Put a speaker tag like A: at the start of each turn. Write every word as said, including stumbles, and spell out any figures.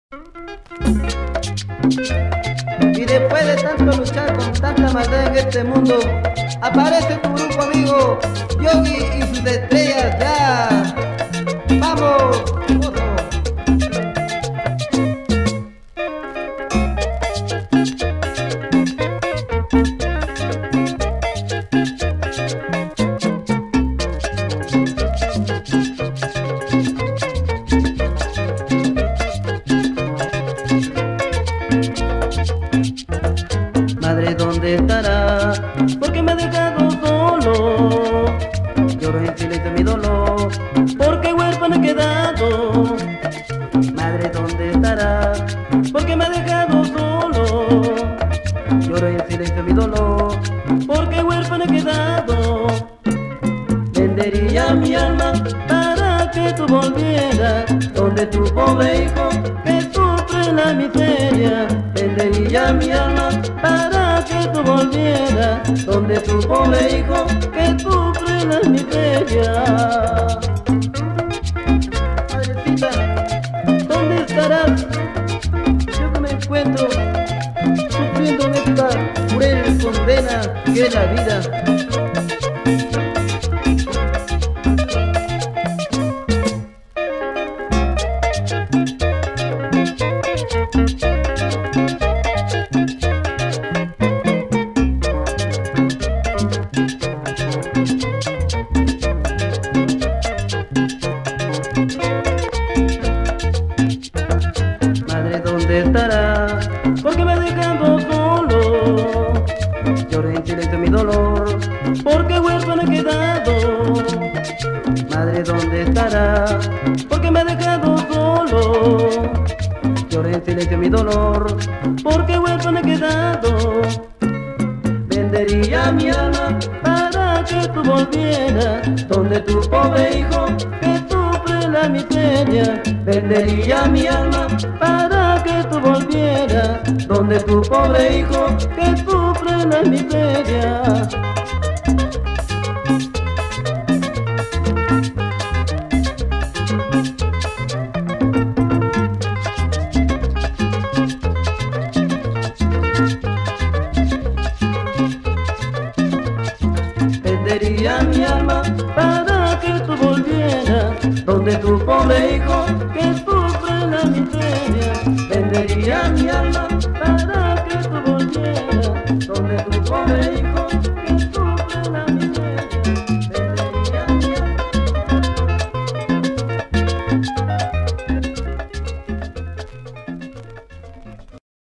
A: Y después de tanto luchar con tanta maldad en este mundo, aparece tu grupo amigo Yogi y sus estrellas ya. ¡Vamos! ¡Oso! Madre, ¿dónde estará? Porque me ha dejado solo. Lloro en silencio mi dolor, porque huérfano he quedado. Madre, ¿dónde estará? Porque me ha dejado solo. Lloro en silencio mi dolor, porque huérfano he quedado. Vendería mi alma para que tú volvieras, donde tu pobre hijo que sufre la miseria. Vendería mi alma para que tú volvieras, donde tu pobre hijo que sufre la miseria. Madrecita, ¿dónde estarás? Yo que me encuentro sufriendo en esta cruel condena que es la vida. Madre, ¿dónde estará? Porque me ha dejado solo. Lloro en silencio mi dolor, porque huérfano he quedado. Madre, ¿dónde estará? Porque me ha dejado solo. Lloro en silencio mi dolor, porque huérfano he quedado. Vendería mi alma para que tú volvieras, donde tu pobre hijo que sufre la miseria. Vendería mi alma para que tú volvieras, donde tu pobre hijo que sufre la miseria. Vendería mi alma para que tú volvieras, donde tu pobre hijo que sufre la miseria.